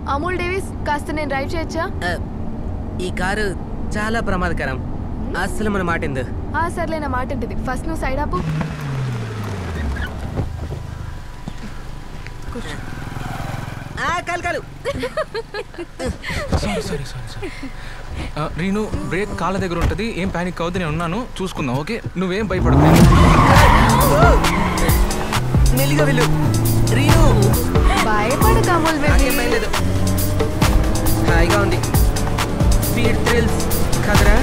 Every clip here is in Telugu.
అమూల్ డేవిస్ కాస్త నేను డ్రైవ్ చేయొచ్చా? ఈ కారు చాలా ప్రమాదకరం, అస్సలు మన మాట ఎందు. సర్లే, నా మాట ఉంటుంది. ఫస్ట్ నువ్వు సైడ్ ఆపు. కాలు రీను, బ్రేక్ కాళ్ళ దగ్గర ఉంటుంది, ఏం ప్యానిక్ అవ్వద్దు, నేను ఉన్నాను, చూసుకుందాం. ఓకే, నువ్వేం భయపడకు. మెల్లిగా వెళ్ళు రీను. భయపడకు అమూల్ బేబీ. లేదు, హాయిగా ఉంది. స్పీడ్ థ్రిల్స్ కదరా.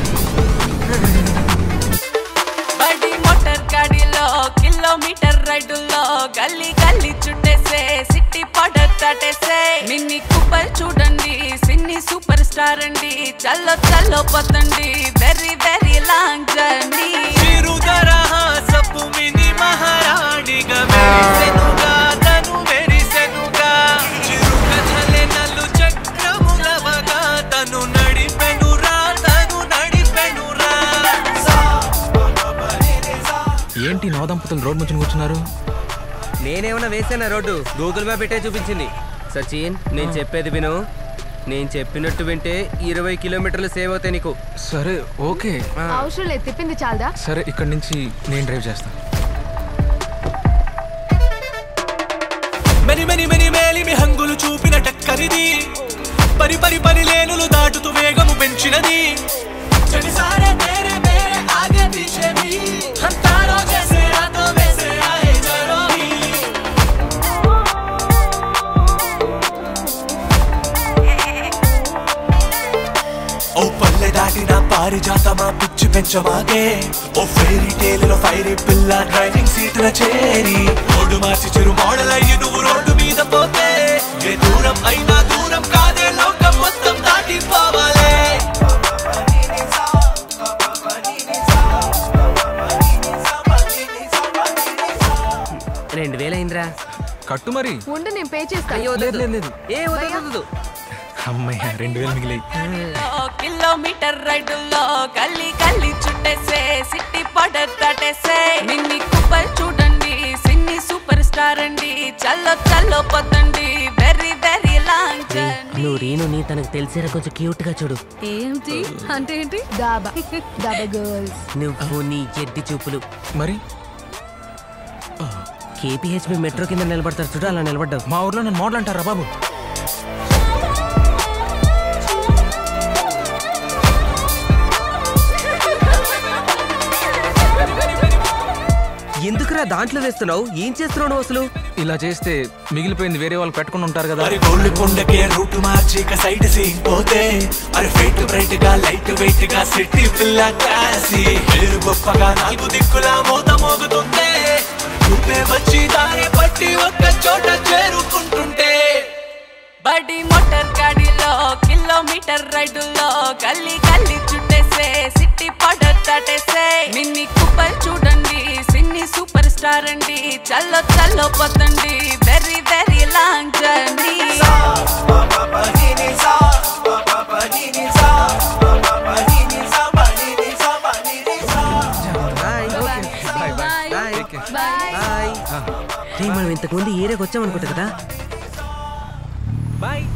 బడి మోటార్ గాడిలో కిలోమీటర్ రైడుల్లో గల్లీ గల్లీ చుట్టేసే సిటీ పౌడర్ తటేసే మిన్ని కుప్పలు చూడండి, సిన్ని సూపర్ స్టార్ అండి, చల్లో చల్లో పోతండి, వెరీ వెరీ లాంగ్ జర్నీ. మహారాణిగా మెరిసెనుగా తను మెరిసెనుగా చిరుక ఝలే నల్లు చక్రములవగా తను నడిపెనురా తను నడిపెనురా. ఏంటి నవదంపతులు రోడ్ ముంచుని కూర్చున్నారు? నేనేమన్నా వేసానా రోడ్డు? గూగుల్ మ్యాప్ పెట్టే చూపించింది. సచిన్, నేను చెప్పేది విను. నేను చెప్పినట్టు వింటే 20 కిలోమీటర్లు సేవ్ అవుతాయి నీకు. సరే, ఓకే. అవసరం లేదు, తిప్పింది చాలదా? సరే, ఇక్కడి నుంచి నేను డ్రైవ్ చేస్తాను. మెని మెని మెని మేలిమి హంగులు చూపిన టక్కరిది, పరి పరి పరి లేనులు దాటుతూ వేగము పెంచినది. చడిసారే మేరే మేరే ఆగే పీछे भी हम तारों जैसे रातों में से आए जरो भी. ఓ పల్లె దాటిన పారిజాతమా పిచ్చి పెంచమాగే, ఓ ఫెయిరీ టేల్ లో ఫైరీ పిల్ల డ్రైవింగ్ సీటుల చేరి రోడ్డు మార్చి చిరు మోడల్ అయ్యి నువ్వు రోడ్డు మీద పోతే ఏ దూరం అయినా దూరం కాదే, లోకం మొత్తం దాటిపోవాలే. 2000 అయిందిరా. కట్టు మరి. ఉండు, నేను పే చేస్తాను. అయ్యో లేదు లేదు లేదు. ఏ వద్దు. అమ్మయ్య, 2000 మిగిలాయి. కిలోమీటర్ రైడుల్లో గల్లీ గల్లీ చుట్టేసే సిటీ పౌడర్ తటేసే మిన్ని కుప్పలు చూడండి, సిన్ని సూపర్ స్టార్ అండి, చల్లో చల్లో పోతండి, వెరీ వెరీ లాంగ్ జర్నీ. నువ్వు రీను నీ తనకు తెలిసేరా కొంచెం క్యూట్ గా చూడు. ఏంటి అంటే ఏంటి? దాబా దాబా గర్ల్స్. నువ్వు నీ ఎడ్డి చూపులు. మరి కేపీహెచ్బీ మెట్రో కింద నిలబడతారు చూడు, అలా నిలబడ్డావు. మా ఊర్లో నన్ను మోడల్ అంటారా బాబు? ఎందుకురా దాంట్లో వేస్తున్నావు? ఏం చేస్తున్నావు నువ్వు అసలు? ఇలా చేస్తే మిగిలిపోయింది వేరే వాళ్ళు పెట్టుకుని ఉంటారు కదా. అరే గోల్డ్ కొండకే రూట్ మార్చి ఇక సైడ్ సీన్ పోతే, అరే ఫైట్ బ్రైట్ గా లైట్ వెయిట్ గా సిటీ పిల్ల క్లాసీ పేరు గొప్పగా 4 దిక్కులా మోత మోగుతుంటే, నువ్వే వచ్చి దారి పట్టి ఒక్క చోట చేరుకుంటుంటే. బడి మోటార్ గాడిలో కిలోమీటర్ రైడుల్లో గల్లీ గల్లీ చుట్టేసే సిటీ పౌడర్ తటేసే మిన్ని కుప్పలు చూడండి, సిన్ని సూపర్ స్టార్ అండి, చల్లో చల్లో పోతండి, వెరీ వెరీ లాంగ్ జర్నీ. మనం ఇంతకు ముందు ఏరియాకి వచ్చామనుకుంటా కదా. బాయ్.